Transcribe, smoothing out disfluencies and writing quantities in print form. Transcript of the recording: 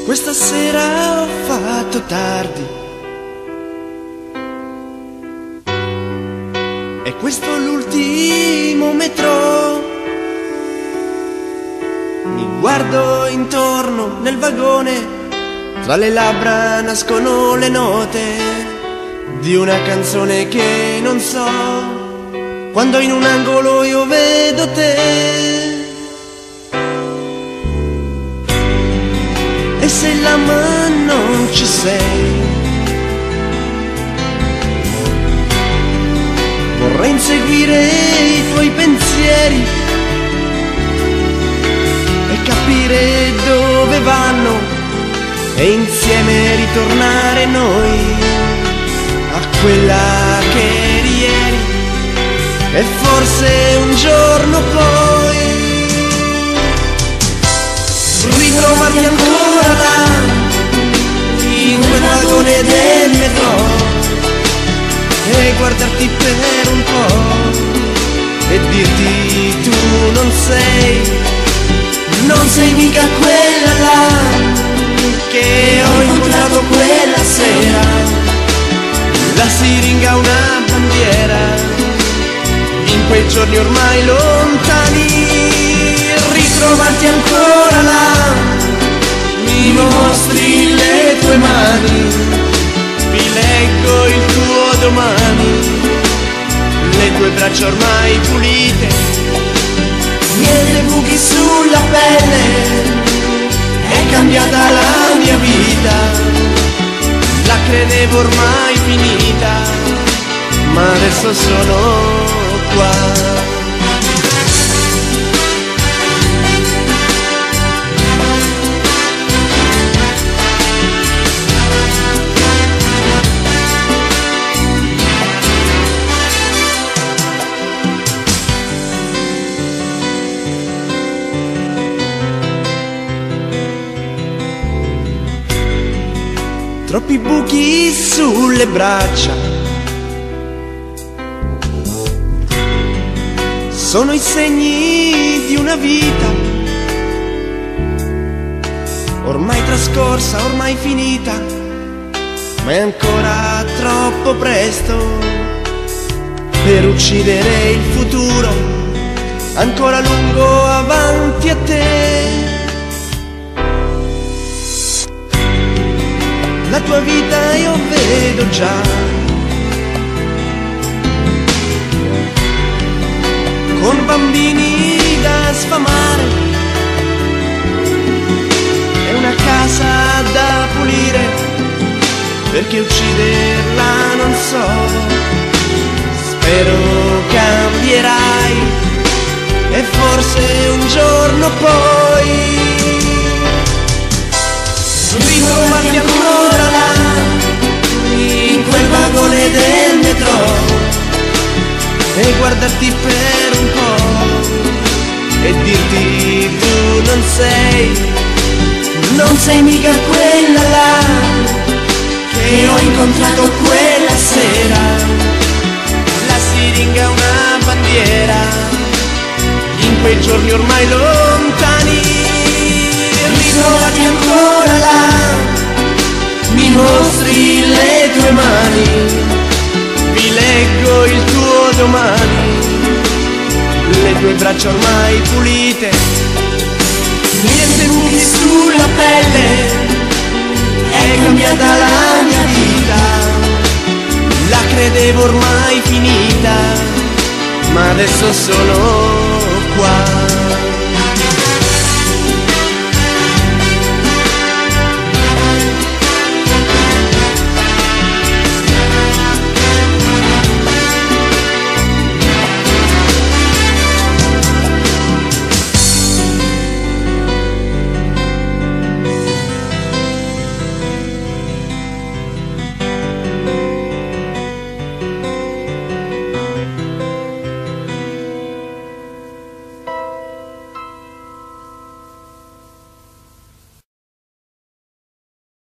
Questa sera ho fatto tardi e questo è l'ultimo metro. Mi guardo intorno nel vagone, tra le labbra nascono le note di una canzone che non so, quando in un angolo io vedo te. E se là ma non ci sei, vorrei inseguire i tuoi pensieri e capire dove vanno e insieme ritornare noi a quella che eri ieri e forse un giorno poi ritrovarti ancora là in quel vagone del metro e guardarti per un po' e dirti tu non sei mica quella là che ho incontrato quella sera. La siringa una bandiera in quei giorni ormai lontani. Ritrovarti ancora là, mi mostri le tue mani, vi leggo il tuo domani, le tue braccia ormai pulite, niente buchi sulla pelle, è cambiata la mia vita, la credevo ormai finita, ma adesso sono qua. Troppi buchi sulle braccia, sono i segni di una vita ormai trascorsa, ormai finita, ma è ancora troppo presto per uccidere il futuro, ancora lungo avanti a te. La tua vita io vedo già, con bambini da sfamare e una casa da pulire, perché ucciderla non so. Spero cambierai e forse un giorno poi ritrovarti ancora là in quel vagone del metro e guardarti per un po' e dirti tu non sei mica quella là che ho incontrato quella sera. La siringa è una bandiera in quei giorni ormai lontani. Ritrovati ancora là, mi mostri le tue mani, vi leggo il tuo domani, le tue braccia ormai pulite, niente buchi sulla pelle, è cambiata la mia vita, la credevo ormai finita, ma adesso sono qua.